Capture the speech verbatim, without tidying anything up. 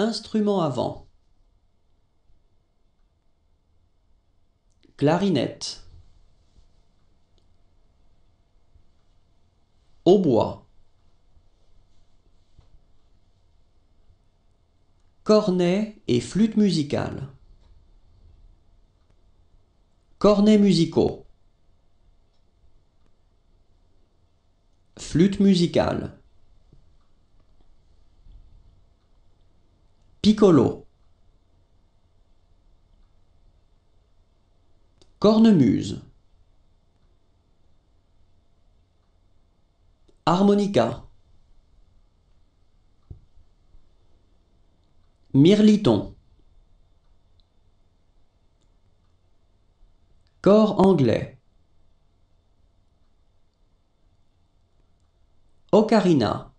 Instrument à vent. Clarinette. Hautbois. Cornet et flûte musicale. Cornets musicaux. Flûte musicale. Piccolo. Cornemuse. Harmonica. Mirliton. Cor anglais. Ocarina.